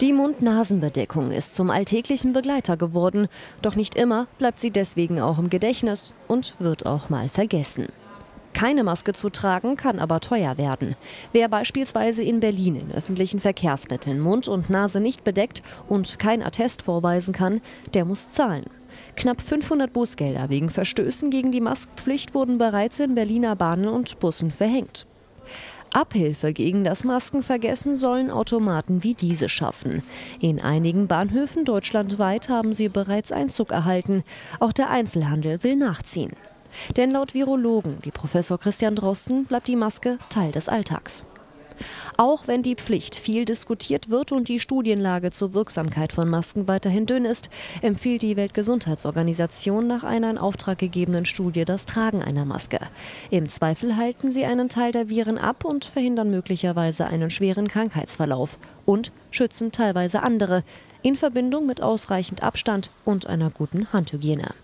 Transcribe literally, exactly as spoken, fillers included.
Die Mund-Nasen-Bedeckung ist zum alltäglichen Begleiter geworden. Doch nicht immer bleibt sie deswegen auch im Gedächtnis und wird auch mal vergessen. Keine Maske zu tragen kann aber teuer werden. Wer beispielsweise in Berlin in öffentlichen Verkehrsmitteln Mund und Nase nicht bedeckt und kein Attest vorweisen kann, der muss zahlen. Knapp fünfhundert Bußgelder wegen Verstößen gegen die Maskenpflicht wurden bereits in Berliner Bahnen und Bussen verhängt. Abhilfe gegen das Maskenvergessen sollen Automaten wie diese schaffen. In einigen Bahnhöfen deutschlandweit haben sie bereits Einzug erhalten. Auch der Einzelhandel will nachziehen. Denn laut Virologen wie Professor Christian Drosten bleibt die Maske Teil des Alltags. Auch wenn die Pflicht viel diskutiert wird und die Studienlage zur Wirksamkeit von Masken weiterhin dünn ist, empfiehlt die Weltgesundheitsorganisation nach einer in Auftrag gegebenen Studie das Tragen einer Maske. Im Zweifel halten sie einen Teil der Viren ab und verhindern möglicherweise einen schweren Krankheitsverlauf und schützen teilweise andere, in Verbindung mit ausreichend Abstand und einer guten Handhygiene.